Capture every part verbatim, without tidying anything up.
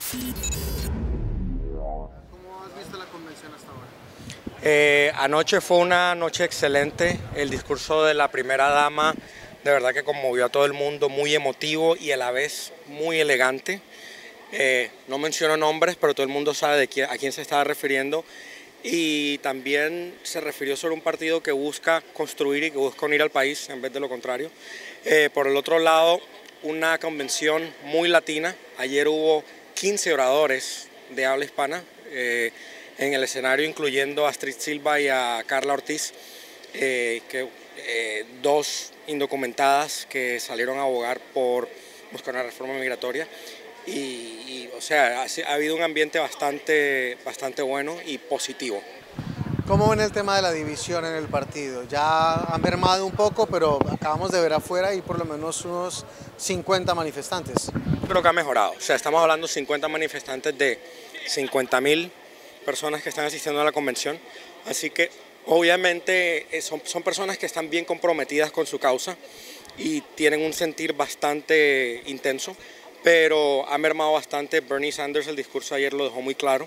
¿Cómo has visto la convención hasta ahora? Eh, anoche fue una noche excelente. El discurso de la primera dama de verdad que conmovió a todo el mundo, muy emotivo y a la vez muy elegante. Eh, no menciono nombres, pero todo el mundo sabe de quién, a quién se estaba refiriendo. Y también se refirió sobre un partido que busca construir y que busca unir al país en vez de lo contrario. Eh, por el otro lado, una convención muy latina. Ayer hubo quince oradores de habla hispana eh, en el escenario, incluyendo a Astrid Silva y a Carla Ortiz, eh, que, eh, dos indocumentadas que salieron a abogar por buscar una reforma migratoria. Y, y, o sea, ha, ha habido un ambiente bastante, bastante bueno y positivo. ¿Cómo ven el tema de la división en el partido? Ya han mermado un poco, pero acabamos de ver afuera y por lo menos unos cincuenta manifestantes. Creo que ha mejorado. O sea, estamos hablando de cincuenta manifestantes de cincuenta mil personas que están asistiendo a la convención. Así que obviamente son, son personas que están bien comprometidas con su causa y tienen un sentir bastante intenso. Pero ha mermado bastante. Bernie Sanders, el discurso ayer lo dejó muy claro,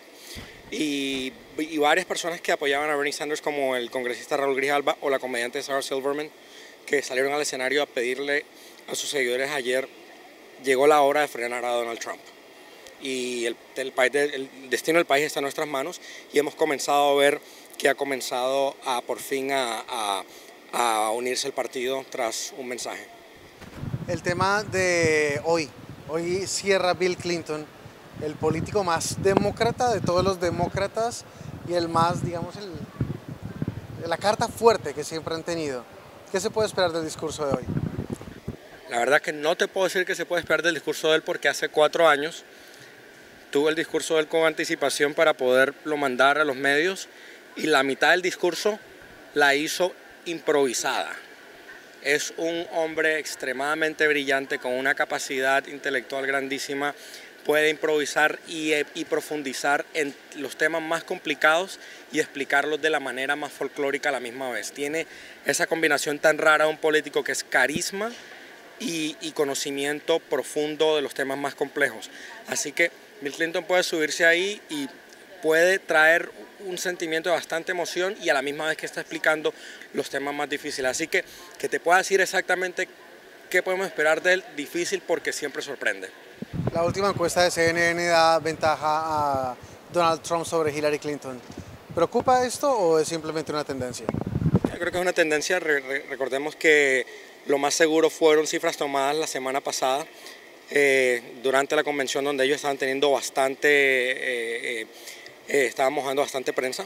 y, y varias personas que apoyaban a Bernie Sanders, como el congresista Raúl Grijalva o la comediante Sarah Silverman, que salieron al escenario a pedirle a sus seguidores ayer: llegó la hora de frenar a Donald Trump y el, el, país, el destino del país está en nuestras manos, y hemos comenzado a ver que ha comenzado a por fin a, a, a unirse el partido tras un mensaje. El tema de hoy. Hoy cierra Bill Clinton, el político más demócrata de todos los demócratas y el más, digamos, el, la carta fuerte que siempre han tenido. ¿Qué se puede esperar del discurso de hoy? La verdad que no te puedo decir que se puede esperar del discurso de él, porque hace cuatro años tuve el discurso de él con anticipación para poderlo mandar a los medios, y la mitad del discurso la hizo improvisada. Es un hombre extremadamente brillante, con una capacidad intelectual grandísima. Puede improvisar y, y profundizar en los temas más complicados y explicarlos de la manera más folclórica a la misma vez. Tiene esa combinación tan rara de un político, que es carisma y, y conocimiento profundo de los temas más complejos. Así que Bill Clinton puede subirse ahí y puede traer un sentimiento de bastante emoción, y a la misma vez que está explicando los temas más difíciles. Así que que te pueda decir exactamente qué podemos esperar de él, difícil, porque siempre sorprende. La última encuesta de C N N da ventaja a Donald Trump sobre Hillary Clinton. ¿Preocupa esto o es simplemente una tendencia? Yo creo que es una tendencia. Re re recordemos que lo más seguro fueron cifras tomadas la semana pasada, eh, durante la convención, donde ellos estaban teniendo bastante... Eh, eh, Eh, estaban mojando bastante prensa.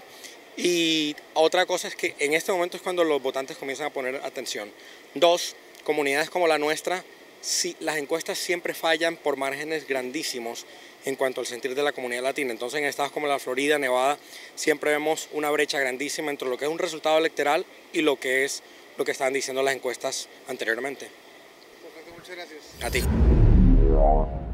Y otra cosa es que en este momento es cuando los votantes comienzan a poner atención. Dos, comunidades como la nuestra, si, las encuestas siempre fallan por márgenes grandísimos en cuanto al sentir de la comunidad latina. Entonces, en estados como la Florida, Nevada, siempre vemos una brecha grandísima entre lo que es un resultado electoral y lo que es lo que estaban diciendo las encuestas anteriormente. Perfecto, muchas gracias. A ti.